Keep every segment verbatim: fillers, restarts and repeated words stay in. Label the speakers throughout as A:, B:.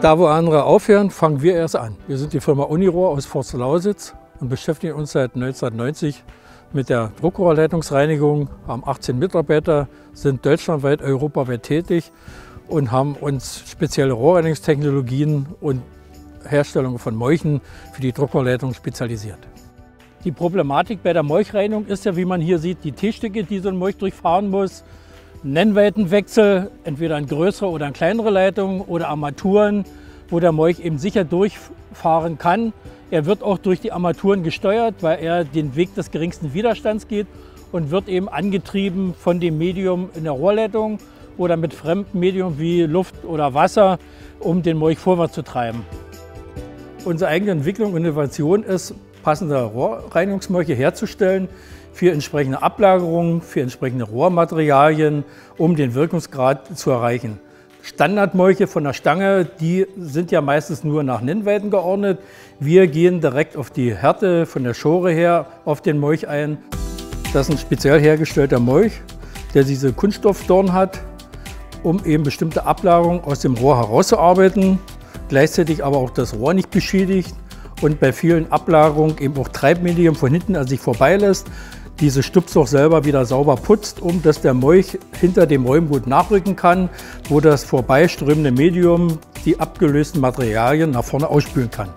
A: Da, wo andere aufhören, fangen wir erst an. Wir sind die Firma Unirohr aus Forst-Lausitz und beschäftigen uns seit neunzehnhundertneunzig mit der Druckrohrleitungsreinigung, haben achtzehn Mitarbeiter, sind deutschlandweit, europaweit tätig und haben uns spezielle Rohrreinigungstechnologien und Herstellung von Molchen für die Druckrohrleitung spezialisiert. Die Problematik bei der Molchreinigung ist ja, wie man hier sieht, die T-Stücke, die so ein Molch durchfahren muss, Nennweitenwechsel, entweder eine größere oder eine kleinere Leitung oder Armaturen, wo der Molch eben sicher durchfahren kann. Er wird auch durch die Armaturen gesteuert, weil er den Weg des geringsten Widerstands geht und wird eben angetrieben von dem Medium in der Rohrleitung oder mit fremdem Medium wie Luft oder Wasser, um den Molch vorwärts zu treiben. Unsere eigene Entwicklung und Innovation ist, passende Rohrreinigungsmolche herzustellen für entsprechende Ablagerungen, für entsprechende Rohrmaterialien, um den Wirkungsgrad zu erreichen. Standardmolche von der Stange, die sind ja meistens nur nach Nennweiten geordnet. Wir gehen direkt auf die Härte von der Schore her auf den Molch ein. Das ist ein speziell hergestellter Molch, der diese Kunststoffdorn hat, um eben bestimmte Ablagerungen aus dem Rohr herauszuarbeiten, gleichzeitig aber auch das Rohr nicht beschädigt und bei vielen Ablagerungen eben auch Treibmedium von hinten an sich vorbeilässt, diese Stupse auch selber wieder sauber putzt, um dass der Molch hinter dem Räumen gut nachrücken kann, wo das vorbeiströmende Medium die abgelösten Materialien nach vorne ausspülen kann.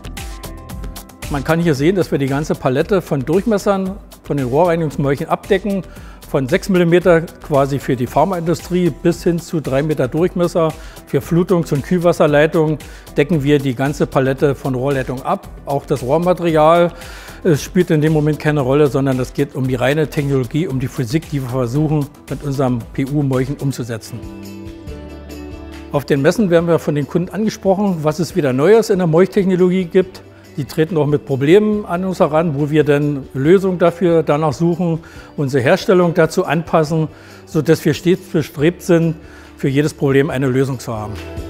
A: Man kann hier sehen, dass wir die ganze Palette von Durchmessern von den Rohrreinigungsmolchen abdecken, von sechs Millimeter quasi für die Pharmaindustrie bis hin zu drei Meter Durchmesser. Für Flutungs- und Kühlwasserleitungen decken wir die ganze Palette von Rohrleitungen ab. Auch das Rohrmaterial es spielt in dem Moment keine Rolle, sondern es geht um die reine Technologie, um die Physik, die wir versuchen mit unserem P U-Molchen umzusetzen. Auf den Messen werden wir von den Kunden angesprochen, was es wieder Neues in der Molchtechnologie gibt. Die treten auch mit Problemen an uns heran, wo wir dann Lösungen dafür danach suchen, unsere Herstellung dazu anpassen, sodass wir stets bestrebt sind, für jedes Problem eine Lösung zu haben.